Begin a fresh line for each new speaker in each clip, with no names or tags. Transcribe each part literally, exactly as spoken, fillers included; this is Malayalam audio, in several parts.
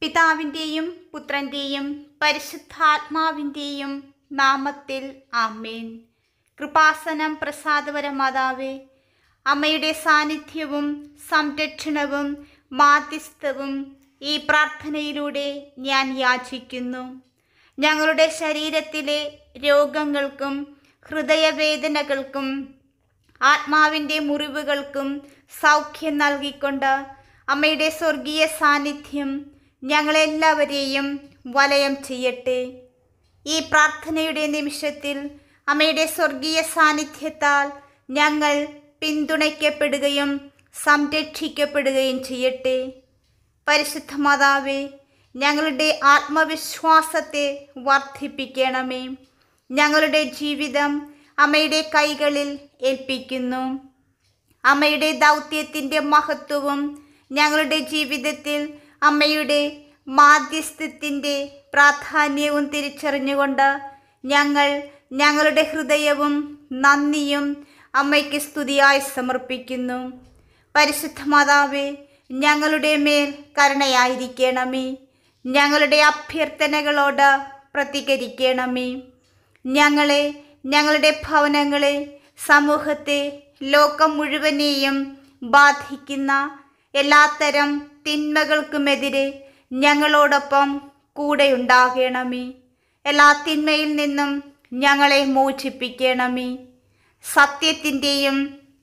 പിതാവിൻ്റെയും പുത്രൻ്റെയും പരിശുദ്ധാത്മാവിൻ്റെയും നാമത്തിൽ ആമേൻ. കൃപാസനം പ്രസാദപരമാതാവേ, അമ്മയുടെ സാന്നിധ്യവും സംരക്ഷണവും മാധ്യസ്ഥവും ഈ പ്രാർത്ഥനയിലൂടെ ഞാൻ യാചിക്കുന്നു. ഞങ്ങളുടെ ശരീരത്തിലെ രോഗങ്ങൾക്കും ഹൃദയവേദനകൾക്കും ആത്മാവിൻ്റെ മുറിവുകൾക്കും സൗഖ്യം നൽകിക്കൊണ്ട് അമ്മയുടെ സ്വർഗീയ സാന്നിധ്യം ഞങ്ങളെല്ലാവരെയും വലയം ചെയ്യട്ടെ. ഈ പ്രാർത്ഥനയുടെ നിമിഷത്തിൽ അമ്മയുടെ സ്വർഗീയ സാന്നിധ്യത്താൽ ഞങ്ങൾ പിന്തുണയ്ക്കപ്പെടുകയും സംരക്ഷിക്കപ്പെടുകയും ചെയ്യട്ടെ. പരിശുദ്ധ മാതാവേ, ഞങ്ങളുടെ ആത്മവിശ്വാസത്തെ വർദ്ധിപ്പിക്കണമേ. ഞങ്ങളുടെ ജീവിതം അമ്മയുടെ കൈകളിൽ ഏൽപ്പിക്കുന്നു. അമ്മയുടെ ദൗത്യത്തിൻ്റെ മഹത്വവും ഞങ്ങളുടെ ജീവിതത്തിൽ അമ്മയുടെ മാധ്യസ്ഥത്തിൻ്റെ പ്രാധാന്യവും തിരിച്ചറിഞ്ഞുകൊണ്ട് ഞങ്ങൾ ഞങ്ങളുടെ ഹൃദയവും നന്ദിയും അമ്മയ്ക്ക് സ്തുതിയായി സമർപ്പിക്കുന്നു. പരിശുദ്ധ മാതാവേ, ഞങ്ങളുടെ മേൽ കരുണയായിരിക്കണമേ. ഞങ്ങളുടെ അഭ്യർത്ഥനകളോട് പ്രതികരിക്കണമേ. ഞങ്ങളെ, ഞങ്ങളുടെ ഭവനങ്ങളെ, സമൂഹത്തെ, ലോകം മുഴുവനെയും ബാധിക്കുന്ന എല്ലാത്തരം തിന്മകൾക്കുമെതിരെ ഞങ്ങളോടൊപ്പം കൂടെ ഉണ്ടാകണമേ. എല്ലാ തിന്മയിൽ നിന്നും ഞങ്ങളെ മോചിപ്പിക്കണമേ. സത്യത്തിൻ്റെയും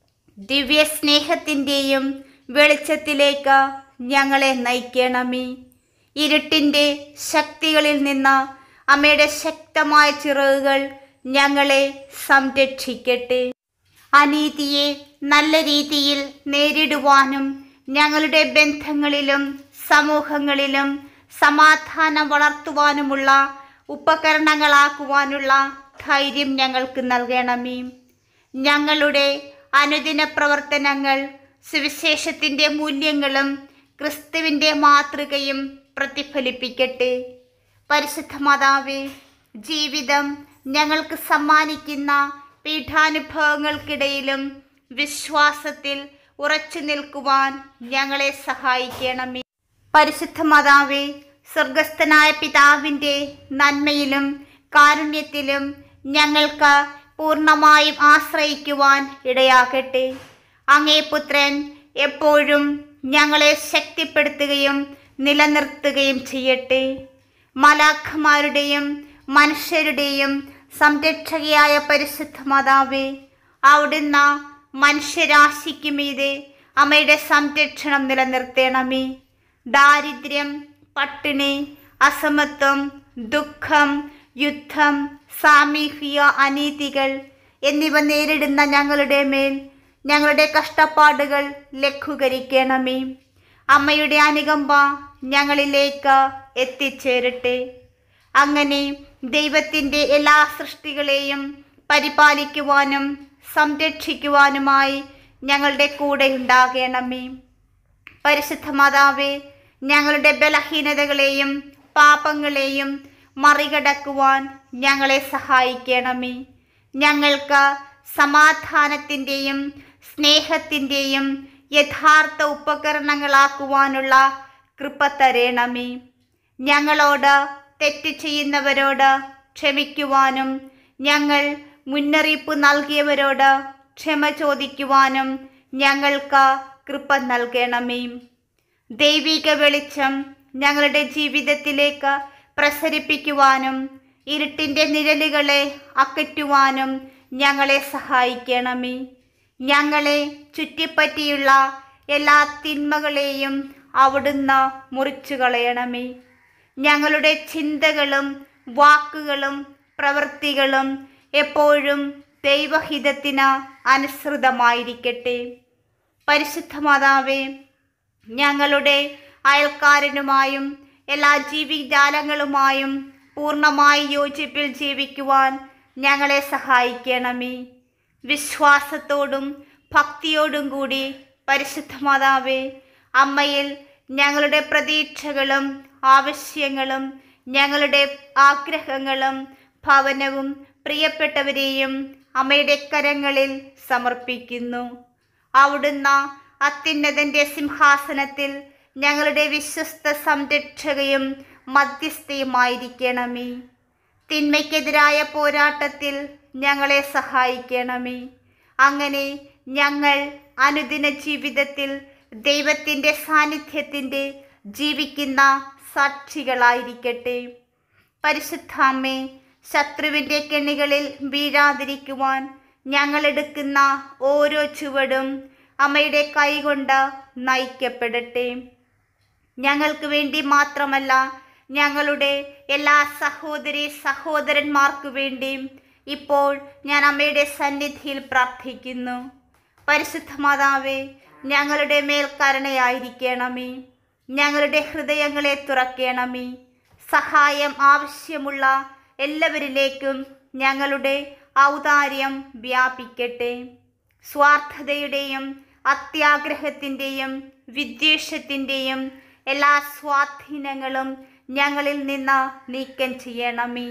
ദിവ്യസ്നേഹത്തിൻ്റെയും വെളിച്ചത്തിലേക്ക് ഞങ്ങളെ നയിക്കണമേ. ഇരുട്ടിൻ്റെ ശക്തികളിൽ നിന്ന് അമ്മയുടെ ശക്തമായ ചിറകുകൾ ഞങ്ങളെ സംരക്ഷിക്കട്ടെ. അനീതിയെ നല്ല രീതിയിൽ നേരിടുവാനും ഞങ്ങളുടെ ബന്ധങ്ങളിലും സമൂഹങ്ങളിലും സമാധാനം വളർത്തുവാനുമുള്ള ഉപകരണങ്ങളാക്കുവാനുള്ള ധൈര്യം ഞങ്ങൾക്ക് നൽകണമേ. ഞങ്ങളുടെ അനുദിന പ്രവർത്തനങ്ങൾ സുവിശേഷത്തിൻ്റെ മൂല്യങ്ങളും ക്രിസ്തുവിൻ്റെ മാതൃകയും പ്രതിഫലിപ്പിക്കട്ടെ. പരിശുദ്ധ മാതാവേ, ജീവിതം ഞങ്ങൾക്ക് സമ്മാനിക്കുന്ന പീഠാനുഭവങ്ങൾക്കിടയിലും വിശ്വാസത്തിൽ ഉറച്ചു നിൽക്കുവാൻ ഞങ്ങളെ സഹായിക്കണമേ. പരിശുദ്ധ മാതാവേ, സ്വർഗസ്ഥനായ പിതാവിൻ്റെ നന്മയിലും കാരുണ്യത്തിലും ഞങ്ങൾക്ക് പൂർണ്ണമായും ആശ്രയിക്കുവാൻ ഇടയാകട്ടെ. അങ്ങേ പുത്രൻ എപ്പോഴും ഞങ്ങളെ ശക്തിപ്പെടുത്തുകയും നിലനിർത്തുകയും ചെയ്യട്ടെ. മാലാഖമാരുടെയും മനുഷ്യരുടെയും സംരക്ഷകയായ പരിശുദ്ധ മാതാവേ, അവിടുന്ന് മനുഷ്യരാശിക്ക് മീതെ അമ്മയുടെ സംരക്ഷണം നിലനിർത്തണമേ. ദാരിദ്ര്യം, പട്ടിണി, അസമത്വം, ദുഃഖം, യുദ്ധം, സാമൂഹിക അനീതികൾ എന്നിവ നേരിടുന്ന ഞങ്ങളുടെ മേൽ ഞങ്ങളുടെ കഷ്ടപ്പാടുകൾ ലഘൂകരിക്കണമേ. അമ്മയുടെ അനുകമ്പ ഞങ്ങളിലേക്ക് എത്തിച്ചേരട്ടെ. അങ്ങനെ ദൈവത്തിൻ്റെ എല്ലാ സൃഷ്ടികളെയും പരിപാലിക്കുവാനും സംരക്ഷിക്കുവാനുമായി ഞങ്ങളുടെ കൂടെ ഉണ്ടാകണമേ. പരിശുദ്ധ മാതാവേ, ഞങ്ങളുടെ ബലഹീനതകളെയും പാപങ്ങളെയും മറികടക്കുവാൻ ഞങ്ങളെ സഹായിക്കണമേ. ഞങ്ങൾക്ക് സമാധാനത്തിൻ്റെയും സ്നേഹത്തിൻ്റെയും യഥാർത്ഥ ഉപകരണങ്ങളാക്കുവാനുള്ള കൃപ തരണമേ. ഞങ്ങളോട് തെറ്റ് ചെയ്യുന്നവരോട് ക്ഷമിക്കുവാനും ഞങ്ങൾ മുന്നറിയിപ്പ് നൽകിയവരോട് ക്ഷമ ചോദിക്കുവാനും ഞങ്ങൾക്ക് കൃപ നൽകണമേ. ദൈവിക വെളിച്ചം ഞങ്ങളുടെ ജീവിതത്തിലേക്ക് പ്രസരിപ്പിക്കുവാനും ഇരുട്ടിൻ്റെ നിഴലുകളെ അകറ്റുവാനും ഞങ്ങളെ സഹായിക്കണമേ. ഞങ്ങളെ ചുറ്റിപ്പറ്റിയുള്ള എല്ലാ തിന്മകളെയും അവിടുന്ന് മുറിച്ചു കളയണമേ. ഞങ്ങളുടെ ചിന്തകളും വാക്കുകളും പ്രവൃത്തികളും എപ്പോഴും ദൈവഹിതത്തിന് അനുസൃതമായിരിക്കട്ടെ. പരിശുദ്ധ മാതാവേ, ഞങ്ങളുടെ അയൽക്കാരനുമായും എല്ലാ ജീവിജാലങ്ങളുമായും പൂർണ്ണമായി യോജിപ്പിൽ ജീവിക്കുവാൻ ഞങ്ങളെ സഹായിക്കണമേ. വിശ്വാസത്തോടും ഭക്തിയോടും കൂടി പരിശുദ്ധ മാതാവേ, അമ്മയിൽ ഞങ്ങളുടെ പ്രതീക്ഷകളും ആവശ്യങ്ങളും ഞങ്ങളുടെ ആഗ്രഹങ്ങളും ഭവനവും പ്രിയപ്പെട്ടവരെയും അമ്മയുടെ കരങ്ങളിൽ സമർപ്പിക്കുന്നു. അവിടുന്ന് അത്യുന്നതൻ്റെ സിംഹാസനത്തിൽ ഞങ്ങളുടെ വിശ്വസ്ത സംരക്ഷകയും മധ്യസ്ഥയുമായിരിക്കണമേ. തിന്മയ്ക്കെതിരായ പോരാട്ടത്തിൽ ഞങ്ങളെ സഹായിക്കണമേ. അങ്ങനെ ഞങ്ങൾ അനുദിന ജീവിതത്തിൽ ദൈവത്തിൻ്റെ സാന്നിധ്യത്തിൻ്റെ ജീവിക്കുന്ന സാക്ഷികളായിരിക്കട്ടെ. പരിശുദ്ധാമ്മേ, ശത്രുവിൻ്റെ കെണികളിൽ വീഴാതിരിക്കുവാൻ ഞങ്ങളെടുക്കുന്ന ഓരോ ചുവടും അമ്മയുടെ കൈകൊണ്ട് നയിക്കപ്പെടട്ടെ. ഞങ്ങൾക്ക് വേണ്ടി മാത്രമല്ല, ഞങ്ങളുടെ എല്ലാ സഹോദരി സഹോദരന്മാർക്കു വേണ്ടിയും ഇപ്പോൾ ഞാൻ അമ്മയുടെ സന്നിധിയിൽ പ്രാർത്ഥിക്കുന്നു. പരിശുദ്ധ മാതാവേ, ഞങ്ങളുടെ മേൽ കരുണയായിരിക്കണമേ. ഞങ്ങളുടെ ഹൃദയങ്ങളെ തുറക്കണമേ. സഹായം ആവശ്യമുള്ള എല്ലാവരിലേക്കും ഞങ്ങളുടെ ഔദാര്യം വ്യാപിക്കട്ടെ. സ്വാർത്ഥതയുടെയും അത്യാഗ്രഹത്തിൻ്റെയും വിദ്വേഷത്തിൻ്റെയും എല്ലാ സ്വാധീനങ്ങളും ഞങ്ങളിൽ നിന്ന് നീക്കം ചെയ്യണമേ.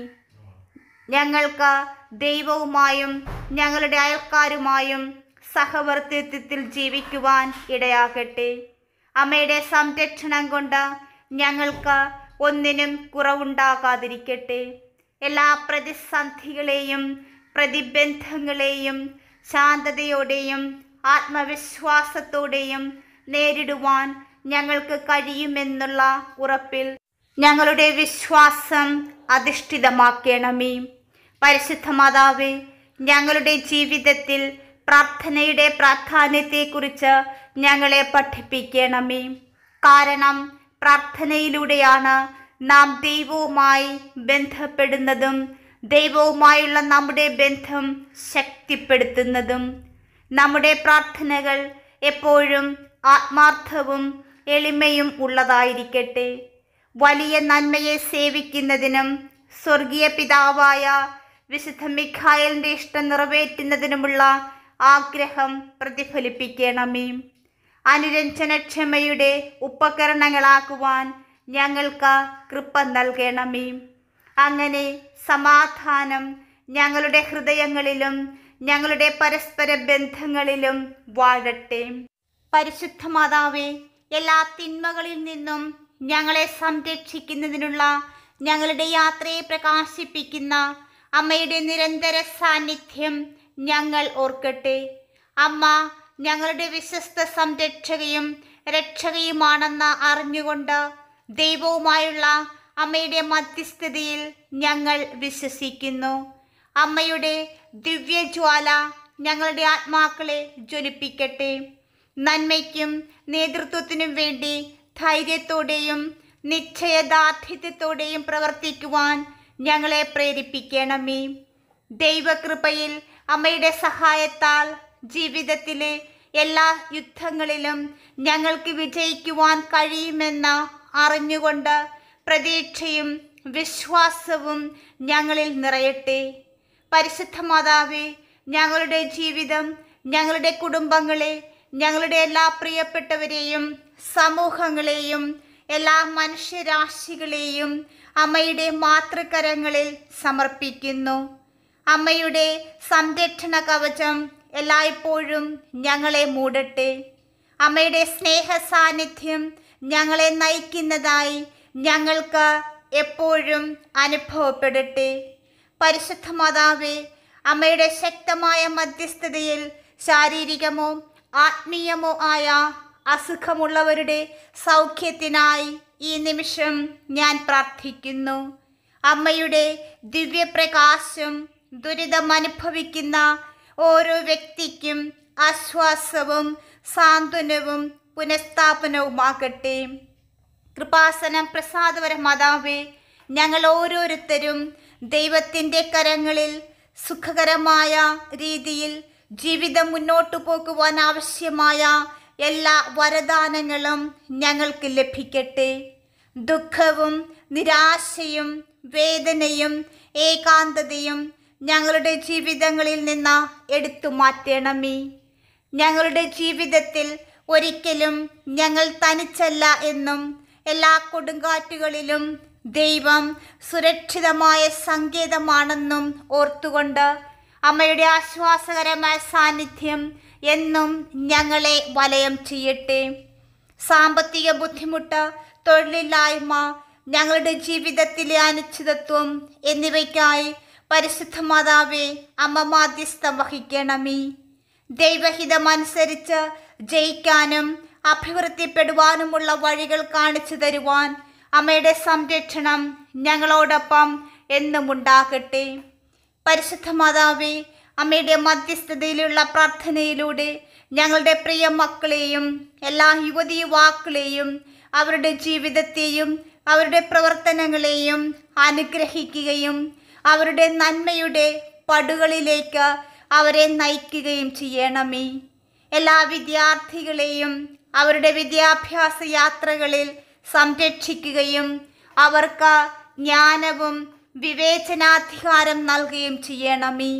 ഞങ്ങൾക്ക് ദൈവവുമായും ഞങ്ങളുടെ അയൽക്കാരുമായും സഹവർത്തിത്വത്തിൽ ജീവിക്കുവാൻ ഇടയാകട്ടെ. അമ്മയുടെ സംരക്ഷണം കൊണ്ട് ഞങ്ങൾക്ക് ഒന്നിനും കുറവുണ്ടാകാതിരിക്കട്ടെ. എല്ലാ പ്രതിസന്ധികളെയും പ്രതിബന്ധങ്ങളെയും ശാന്തതയോടെയും ആത്മവിശ്വാസത്തോടെയും നേരിടുവാൻ ഞങ്ങൾക്ക് കഴിയുമെന്നുള്ള ഉറപ്പിൽ ഞങ്ങളുടെ വിശ്വാസം അധിഷ്ഠിതമാക്കണമേ. പരിശുദ്ധ മാതാവേ, ഞങ്ങളുടെ ജീവിതത്തിൽ പ്രാർത്ഥനയുടെ പ്രാധാന്യത്തെക്കുറിച്ച് ഞങ്ങളെ പഠിപ്പിക്കണമേ. കാരണം പ്രാർത്ഥനയിലൂടെയാണ് നാം ദൈവവുമായി ബന്ധപ്പെടുന്നതും ദൈവവുമായുള്ള നമ്മുടെ ബന്ധം ശക്തിപ്പെടുത്തുന്നതും. നമ്മുടെ പ്രാർത്ഥനകൾ എപ്പോഴും ആത്മാർത്ഥവും എളിമയും ഉള്ളതായിരിക്കട്ടെ. വലിയ നന്മയെ സേവിക്കുന്നതിനും സ്വർഗീയ പിതാവായ വിശുദ്ധ മിഖായേലിൻ്റെ ഇഷ്ടം നിറവേറ്റുന്നതിനുമുള്ള ആഗ്രഹം പ്രതിഫലിപ്പിക്കണമേ. അനുരഞ്ജനക്ഷമയുടെ ഉപകരണങ്ങളാക്കുവാൻ ഞങ്ങൾക്ക് കൃപ നൽകണമേ. അങ്ങനെ സമാധാനം ഞങ്ങളുടെ ഹൃദയങ്ങളിലും ഞങ്ങളുടെ പരസ്പര ബന്ധങ്ങളിലും വാഴട്ടെ. പരിശുദ്ധ മാതാവേ, എല്ലാ തിന്മകളിൽ നിന്നും ഞങ്ങളെ സംരക്ഷിക്കുന്നതിനുള്ള ഞങ്ങളുടെ യാത്രയെ പ്രകാശിപ്പിക്കുന്ന അമ്മയുടെ നിരന്തര സാന്നിധ്യം ഞങ്ങൾ ഓർക്കട്ടെ. അമ്മ ഞങ്ങളുടെ വിശ്വസ്ത സംരക്ഷകയും രക്ഷകയുമാണെന്ന് അറിഞ്ഞുകൊണ്ട് ദൈവവുമായുള്ള അമ്മയുടെ മധ്യസ്ഥതയിൽ ഞങ്ങൾ വിശ്വസിക്കുന്നു. അമ്മയുടെ ദിവ്യജ്വാല ഞങ്ങളുടെ ആത്മാക്കളെ ജ്വലിപ്പിക്കട്ടെ. നന്മയ്ക്കും നേതൃത്വത്തിനും വേണ്ടി ധൈര്യത്തോടെയും നിശ്ചയദാർഢ്യത്തോടെയും പ്രവർത്തിക്കുവാൻ ഞങ്ങളെ പ്രേരിപ്പിക്കണമേ. ദൈവകൃപയിൽ അമ്മയുടെ സഹായത്താൽ ജീവിതത്തിലെ എല്ലാ യുദ്ധങ്ങളിലും ഞങ്ങൾക്ക് വിജയിക്കുവാൻ കഴിയുമെന്ന് അറിഞ്ഞുകൊണ്ട് പ്രതീക്ഷയും വിശ്വാസവും ഞങ്ങളിൽ നിറയട്ടെ. പരിശുദ്ധ മാതാവേ, ഞങ്ങളുടെ ജീവിതം, ഞങ്ങളുടെ കുടുംബങ്ങളെ, ഞങ്ങളുടെ എല്ലാ പ്രിയപ്പെട്ടവരെയും സമൂഹങ്ങളെയും എല്ലാ മനുഷ്യരാശികളെയും അമ്മയുടെ മാതൃകരങ്ങളിൽ സമർപ്പിക്കുന്നു. അമ്മയുടെ സംരക്ഷണ കവചം എല്ലായ്പ്പോഴും ഞങ്ങളെ മൂടട്ടെ. അമ്മയുടെ സ്നേഹ സാന്നിധ്യം ഞങ്ങളെ നയിക്കുന്നതായി ഞങ്ങൾക്ക് എപ്പോഴും അനുഭവപ്പെടട്ടെ. പരിശുദ്ധ മാതാവേ, അമ്മയുടെ ശക്തമായ മധ്യസ്ഥതയിൽ ശാരീരികമോ ആത്മീയമോ ആയ അസുഖമുള്ളവരുടെ സൗഖ്യത്തിനായി ഈ നിമിഷം ഞാൻ പ്രാർത്ഥിക്കുന്നു. അമ്മയുടെ ദിവ്യപ്രകാശം ദുരിതമനുഭവിക്കുന്ന ഓരോ വ്യക്തിക്കും ആശ്വാസവും സാന്ത്വനവും പുനഃസ്ഥാപനവുമാകട്ടെ. കൃപാസനം പ്രസാദപര മാതാവേ, ഞങ്ങൾ ഓരോരുത്തരും ദൈവത്തിൻ്റെ കരങ്ങളിൽ സുഖകരമായ രീതിയിൽ ജീവിതം മുന്നോട്ടു പോകുവാൻ ആവശ്യമായ എല്ലാ വരദാനങ്ങളും ഞങ്ങൾക്ക് ലഭിക്കട്ടെ. ദുഃഖവും നിരാശയും വേദനയും ഏകാന്തതയും ഞങ്ങളുടെ ജീവിതങ്ങളിൽ നിന്ന് എടുത്തു മാറ്റണമേ. ഞങ്ങളുടെ ജീവിതത്തിൽ ഒരിക്കലും ഞങ്ങൾ തനിച്ചല്ല എന്നും എല്ലാ കൊടുങ്കാറ്റുകളിലും ദൈവം സുരക്ഷിതമായ സങ്കേതമാണെന്നും ഓർത്തുകൊണ്ട് അമ്മയുടെ ആശ്വാസകരമായ സാന്നിധ്യം എന്നും ഞങ്ങളെ വലയം ചെയ്യട്ടെ. സാമ്പത്തിക ബുദ്ധിമുട്ട്, തൊഴിലില്ലായ്മ, ഞങ്ങളുടെ ജീവിതത്തിലെ അനിശ്ചിതത്വം എന്നിവയ്ക്കായി പരിശുദ്ധ മാതാവേ അമ്മ മാധ്യസ്ഥം വഹിക്കണമേ. ദൈവഹിതമനുസരിച്ച് ജയിക്കാനും അഭിവൃദ്ധിപ്പെടുവാനുമുള്ള വഴികൾ കാണിച്ചു തരുവാൻ അമ്മയുടെ സംരക്ഷണം ഞങ്ങളോടൊപ്പം എന്നും ഉണ്ടാകട്ടെ. പരിശുദ്ധ മാതാവേ, അമ്മയുടെ മധ്യസ്ഥതയിലുള്ള പ്രാർത്ഥനയിലൂടെ ഞങ്ങളുടെ പ്രിയ മക്കളെയും എല്ലാ യുവതി യുവാക്കളെയും അവരുടെ ജീവിതത്തെയും അവരുടെ പ്രവർത്തനങ്ങളെയും അനുഗ്രഹിക്കുകയും അവരുടെ നന്മയുടെ പടുകളിലേക്ക് അവരെ നയിക്കുകയും ചെയ്യണമേ. എല്ലാ വിദ്യാർത്ഥികളെയും അവരുടെ വിദ്യാഭ്യാസ യാത്രകളിൽ സംരക്ഷിക്കുകയും അവർക്ക് ജ്ഞാനവും വിവേചനാധികാരം നൽകുകയും ചെയ്യണമേ.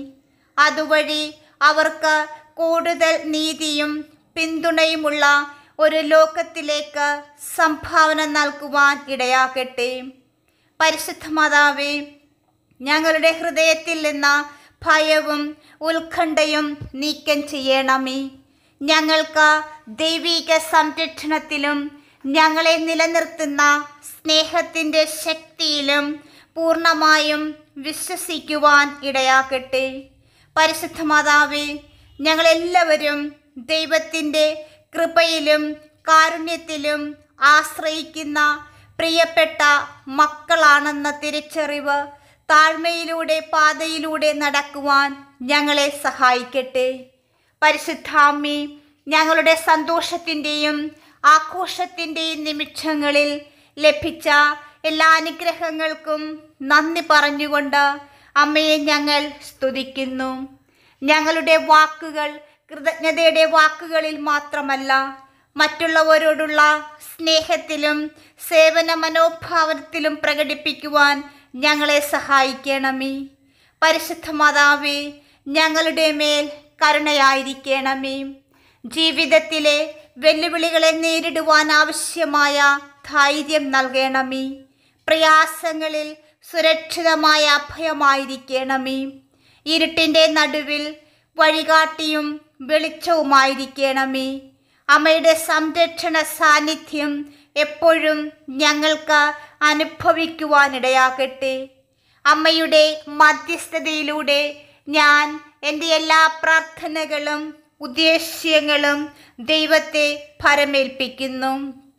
അതുവഴി അവർക്ക് കൂടുതൽ നീതിയും പിന്തുണയുമുള്ള ഒരു ലോകത്തിലേക്ക് സംഭാവന നൽകുവാൻ ഇടയാകട്ടെ. പരിശുദ്ധ മാതാവേ, ഞങ്ങളുടെ ഹൃദയത്തിൽ നിന്ന് ഭയവും ഉത്കണ്ഠയും നീക്കം ചെയ്യണമേ. ഞങ്ങൾക്ക് ദൈവിക സംരക്ഷണത്തിലും ഞങ്ങളെ നിലനിർത്തുന്ന സ്നേഹത്തിൻ്റെ ശക്തിയിലും പൂർണ്ണമായും വിശ്വസിക്കുവാൻ ഇടയാകട്ടെ. പരിശുദ്ധ മാതാവേ, ഞങ്ങളെല്ലാവരും ദൈവത്തിൻ്റെ കൃപയിലും കാരുണ്യത്തിലും ആശ്രയിക്കുന്ന പ്രിയപ്പെട്ട മക്കളാണെന്ന തിരിച്ചറിവ് താഴ്മയിലൂടെ പാതയിലൂടെ നടക്കുവാൻ ഞങ്ങളെ സഹായിക്കട്ടെ. പരിശുദ്ധാമ്മേ, ഞങ്ങളുടെ സന്തോഷത്തിൻ്റെയും ആഘോഷത്തിൻ്റെയും നിമിഷങ്ങളിൽ ലഭിച്ച എല്ലാ അനുഗ്രഹങ്ങൾക്കും നന്ദി പറഞ്ഞുകൊണ്ട് അമ്മയെ ഞങ്ങൾ സ്തുതിക്കുന്നു. ഞങ്ങളുടെ വാക്കുകൾ കൃതജ്ഞതയുടെ വാക്കുകളിൽ മാത്രമല്ല, മറ്റുള്ളവരോടുള്ള സ്നേഹത്തിലും സേവന മനോഭാവത്തിലും പ്രകടിപ്പിക്കുവാൻ ഞങ്ങളെ സഹായിക്കണമേ. പരിശുദ്ധ മാതാവേ, ഞങ്ങളുടെ മേൽ കരുണയായിരിക്കണമേ. ജീവിതത്തിലെ വെല്ലുവിളികളെ നേരിടുവാൻ ആവശ്യമായ ധൈര്യം നൽകണമേ. പ്രയാസങ്ങളിൽ സുരക്ഷിതമായ അഭയമായിരിക്കണമേ. ഇരുട്ടിൻ്റെ നടുവിൽ വഴികാട്ടിയും വെളിച്ചവുമായിരിക്കണമേ. അമ്മയുടെ സംരക്ഷണ സാന്നിധ്യം എപ്പോഴും ഞങ്ങൾക്ക് അനുഭവിക്കുവാനിടയാകട്ടെ. അമ്മയുടെ മധ്യസ്ഥതയിലൂടെ ഞാൻ എൻ്റെ എല്ലാ പ്രാർത്ഥനകളും ഉദ്ദേശ്യങ്ങളും ദൈവത്തെ ഭരമേൽപ്പിക്കുന്നു.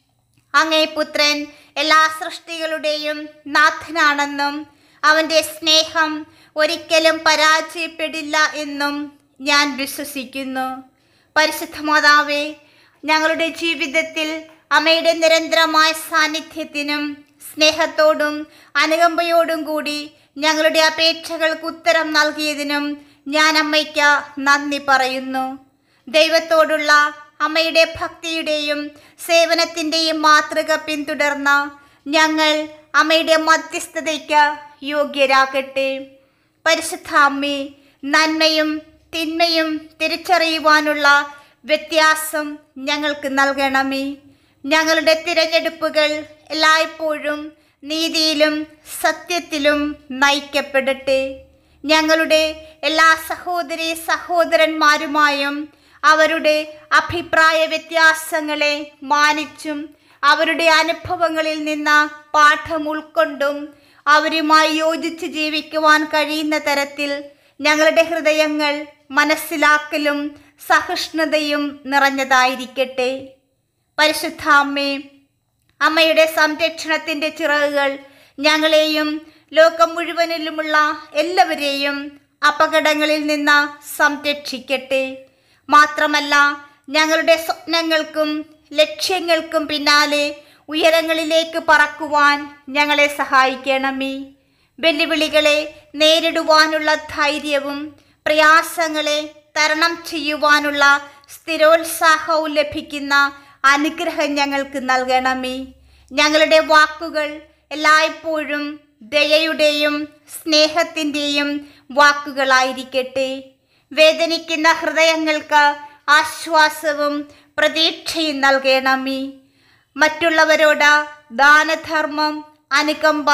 അങ്ങേ പുത്രൻ എല്ലാ സൃഷ്ടികളുടെയും നാഥനാണെന്നും അവൻ്റെ സ്നേഹം ഒരിക്കലും പരാജയപ്പെടില്ല എന്നും ഞാൻ വിശ്വസിക്കുന്നു. പരിശുദ്ധ മാതാവേ, ഞങ്ങളുടെ ജീവിതത്തിൽ അമ്മയുടെ നിരന്തരമായ സാന്നിധ്യത്തിനും സ്നേഹത്തോടും അനുകമ്പയോടും കൂടി ഞങ്ങളുടെ അപേക്ഷകൾക്ക് ഉത്തരം നൽകിയതിനും ഞാൻ അമ്മയ്ക്ക് നന്ദി പറയുന്നു. ദൈവത്തോടുള്ള അമ്മയുടെ ഭക്തിയുടെയും സേവനത്തിൻ്റെയും മാതൃക പിന്തുടർന്ന ഞങ്ങൾ അമ്മയുടെ മധ്യസ്ഥതയ്ക്ക് യോഗ്യരാകട്ടെ. പരിശുദ്ധ അമ്മേ, നന്മയും തിന്മയും തിരിച്ചറിയുവാനുള്ള വ്യത്യാസം ഞങ്ങൾക്ക് നൽകണമേ. ഞങ്ങളുടെ തിരഞ്ഞെടുപ്പുകൾ എല്ലായ്പ്പോഴും നീതിയിലും സത്യത്തിലും നയിക്കപ്പെടട്ടെ. ഞങ്ങളുടെ എല്ലാ സഹോദരി സഹോദരന്മാരുമായും അവരുടെ അഭിപ്രായ വ്യത്യാസങ്ങളെ മാനിച്ചും അവരുടെ അനുഭവങ്ങളിൽ നിന്ന് പാഠം ഉൾക്കൊണ്ടും അവരുമായി യോജിച്ച് ജീവിക്കുവാൻ കഴിയുന്ന തരത്തിൽ ഞങ്ങളുടെ ഹൃദയങ്ങൾ മനസ്സിലാക്കലും സഹിഷ്ണുതയും നിറഞ്ഞതായിരിക്കട്ടെ. പരിശുദ്ധ അമ്മേ, അമ്മയുടെ സംരക്ഷണത്തിൻ്റെ ചിറകുകൾ ഞങ്ങളെയും ലോകം മുഴുവനിലുമുള്ള എല്ലാവരെയും അപകടങ്ങളിൽ നിന്ന് സംരക്ഷിക്കട്ടെ. മാത്രമല്ല, ഞങ്ങളുടെ സ്വപ്നങ്ങൾക്കും ലക്ഷ്യങ്ങൾക്കും പിന്നാലെ ഉയരങ്ങളിലേക്ക് പറക്കുവാൻ ഞങ്ങളെ സഹായിക്കണമേ. വെല്ലുവിളികളെ നേരിടുവാനുള്ള ധൈര്യവും പ്രയാസങ്ങളെ തരണം ചെയ്യുവാനുള്ള സ്ഥിരോത്സാഹവും ലഭിക്കുന്ന അനുഗ്രഹം ഞങ്ങൾക്ക് നൽകണമേ. ഞങ്ങളുടെ വാക്കുകൾ എല്ലായ്പ്പോഴും ദയയുടെയും സ്നേഹത്തിൻ്റെയും വാക്കുകളായിരിക്കട്ടെ. വേദനിക്കുന്ന ഹൃദയങ്ങൾക്ക് ആശ്വാസവും പ്രതീക്ഷയും നൽകണമേ. മറ്റുള്ളവരോട് ദാനധർമ്മം, അനുകമ്പ,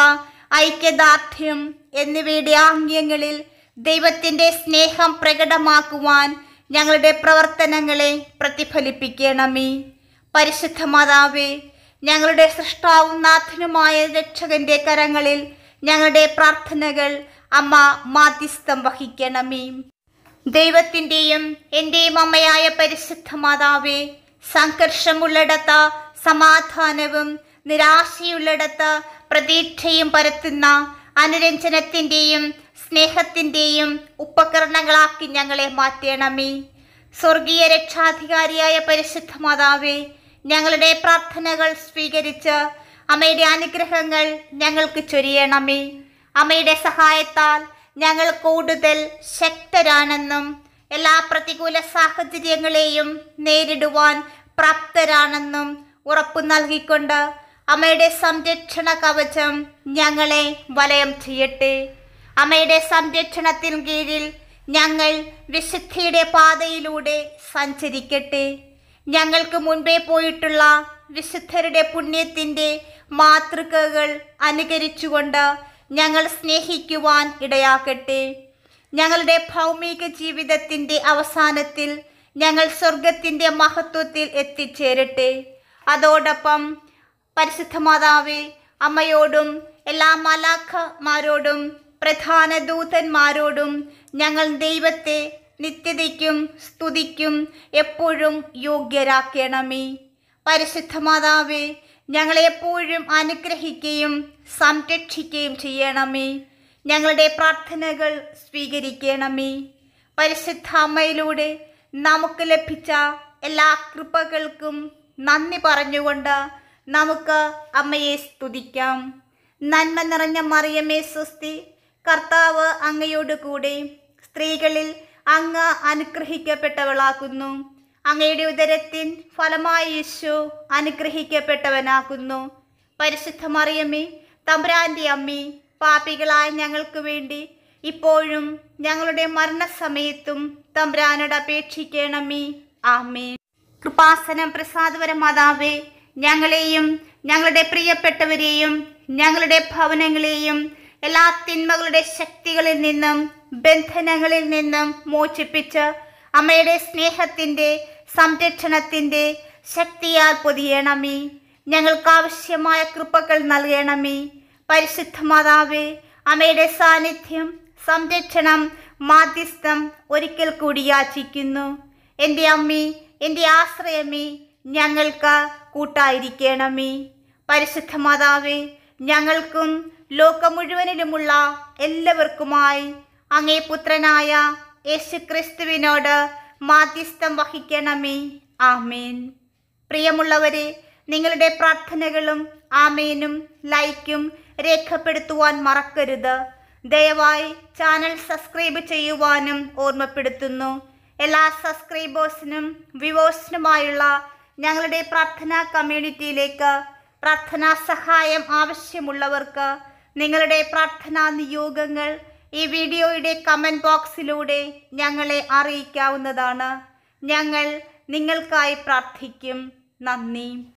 ഐക്യദാർഢ്യം എന്നിവയുടെ ആംഗ്യങ്ങളിൽ ദൈവത്തിൻ്റെ സ്നേഹം പ്രകടമാക്കുവാൻ ഞങ്ങളുടെ പ്രവർത്തനങ്ങളെ പ്രതിഫലിപ്പിക്കണമേ. പരിശുദ്ധ മാതാവേ, ഞങ്ങളുടെ സൃഷ്ടാവും നാഥനുമായ രക്ഷകന്റെ കരങ്ങളിൽ ഞങ്ങളുടെ പ്രാർത്ഥനകൾ അമ്മ മാധ്യസ്ഥം വഹിക്കണമേ. ദൈവത്തിൻ്റെയും എൻ്റെയും അമ്മയായ പരിശുദ്ധ മാതാവേ, സംഘർഷമുള്ളിടത്ത് സമാധാനവും നിരാശയുള്ളിടത്ത് പ്രതീക്ഷയും പരത്തുന്ന അനുരഞ്ജനത്തിൻ്റെയും സ്നേഹത്തിൻ്റെയും ഉപകരണങ്ങളാക്കി ഞങ്ങളെ മാറ്റണമേ. സ്വർഗീയ രക്ഷാധികാരിയായ പരിശുദ്ധ മാതാവേ, ഞങ്ങളുടെ പ്രാർത്ഥനകൾ സ്വീകരിച്ച് അമ്മയുടെ അനുഗ്രഹങ്ങൾ ഞങ്ങൾക്ക് ചൊരിയണമേ. അമ്മയുടെ സഹായത്താൽ ഞങ്ങൾ കൂടുതൽ ശക്തരാണെന്നും എല്ലാ പ്രതികൂല സാഹചര്യങ്ങളെയും നേരിടുവാൻ പ്രാപ്തരാണെന്നും ഉറപ്പു നൽകിക്കൊണ്ട് അമ്മയുടെ സംരക്ഷണ കവചം ഞങ്ങളെ വലയം ചെയ്യട്ടെ. അമ്മയുടെ സംരക്ഷണത്തിന് കീഴിൽ ഞങ്ങൾ വിശുദ്ധിയുടെ പാതയിലൂടെ സഞ്ചരിക്കട്ടെ. ഞങ്ങൾക്ക് മുൻപേ പോയിട്ടുള്ള വിശുദ്ധരുടെ പുണ്യത്തിൻ്റെ മാതൃകകൾ അനുകരിച്ചുകൊണ്ട് ഞങ്ങൾ സ്നേഹിക്കുവാൻ ഇടയാക്കട്ടെ. ഞങ്ങളുടെ ഭൗമിക ജീവിതത്തിൻ്റെ അവസാനത്തിൽ ഞങ്ങൾ സ്വർഗത്തിൻ്റെ മഹത്വത്തിൽ എത്തിച്ചേരട്ടെ. അതോടൊപ്പം പരിശുദ്ധ മാതാവേ, അമ്മയോടും എല്ലാ മാലാഖമാരോടും പ്രധാന ദൂതന്മാരോടും ഞങ്ങൾ ദൈവത്തെ നിത്യതയ്ക്കും സ്തുതിക്കും എപ്പോഴും യോഗ്യരാക്കണമേ. പരിശുദ്ധ മാതാവേ, ഞങ്ങളെ എപ്പോഴും അനുഗ്രഹിക്കുകയും സംരക്ഷിക്കുകയും ചെയ്യണമേ. ഞങ്ങളുടെ പ്രാർത്ഥനകൾ സ്വീകരിക്കണമേ. പരിശുദ്ധ അമ്മയിലൂടെ നമുക്ക് ലഭിച്ച എല്ലാ കൃപകൾക്കും നന്ദി പറഞ്ഞുകൊണ്ട് നമുക്ക് അമ്മയെ സ്തുതിക്കാം. നന്മ നിറഞ്ഞ മറിയമേ സ്വസ്തി, കർത്താവ് അങ്ങയോട് കൂടെ സ്ത്രീകളിൽ അങ്ങ് അനുഗ്രഹിക്കപ്പെട്ടവളാകുന്നു. അങ്ങയുടെ ഉദരത്തിൻ ഫലമായി യേശു അനുഗ്രഹിക്കപ്പെട്ടവനാകുന്നു. പരിശുദ്ധ മറിയമേ, തമ്പുരാൻ്റെ അമ്മേ, പാപികളായ ഞങ്ങൾക്ക് വേണ്ടി ഇപ്പോഴും ഞങ്ങളുടെ മരണസമയത്തും തമ്പുരാനോട് അപേക്ഷിക്കണമേ. ആമേൻ. കൃപാസനം പ്രസാദപര മാതാവേ, ഞങ്ങളെയും ഞങ്ങളുടെ പ്രിയപ്പെട്ടവരെയും ഞങ്ങളുടെ ഭവനങ്ങളെയും എല്ലാ തിന്മകളുടെ ശക്തികളിൽ നിന്നും ബന്ധനങ്ങളിൽ നിന്നും മോചിപ്പിച്ച് അമ്മയുടെ സ്നേഹത്തിൻ്റെ സംരക്ഷണത്തിൻ്റെ ശക്തിയാൽ പൊതിയണമേ. ഞങ്ങൾക്ക് ആവശ്യമായ കൃപകൾ നൽകണമേ. പരിശുദ്ധ മാതാവേ, അമ്മയുടെ സാന്നിധ്യം, സംരക്ഷണം, മാധ്യസ്ഥം ഒരിക്കൽ കൂടി യാചിക്കുന്നു. എൻ്റെ അമ്മേ, എൻ്റെ ആശ്രയമേ, ഞങ്ങൾക്ക് കൂട്ടായിരിക്കണമേ. പരിശുദ്ധ മാതാവേ, ഞങ്ങൾക്കും ലോകം മുഴുവനിലുമുള്ള എല്ലാവർക്കുമായി അങ്ങേ പുത്രനായ യേശുക്രിസ്തുവിനോട് മാധ്യസ്ഥം വഹിക്കണമേ. ആമേൻ. പ്രിയമുള്ളവരെ, നിങ്ങളുടെ പ്രാർത്ഥനകളും ആമേനും ലൈക്കും രേഖപ്പെടുത്തുവാൻ മറക്കരുത്. ദയവായി ചാനൽ സബ്സ്ക്രൈബ് ചെയ്യുവാനും ഓർമ്മപ്പെടുത്തുന്നു. എല്ലാ സബ്സ്ക്രൈബേഴ്സിനും വ്യൂവേഴ്സിനുമായുള്ള ഞങ്ങളുടെ പ്രാർത്ഥനാ കമ്മ്യൂണിറ്റിയിലേക്ക് പ്രാർത്ഥനാ സഹായം ആവശ്യമുള്ളവർക്ക് നിങ്ങളുടെ പ്രാർത്ഥനാ നിയോഗങ്ങൾ ഈ വീഡിയോയുടെ കമൻറ്റ് ബോക്സിലൂടെ ഞങ്ങളെ അറിയിക്കാവുന്നതാണ്. ഞങ്ങൾ നിങ്ങൾക്കായി പ്രാർത്ഥിക്കും. നന്ദി.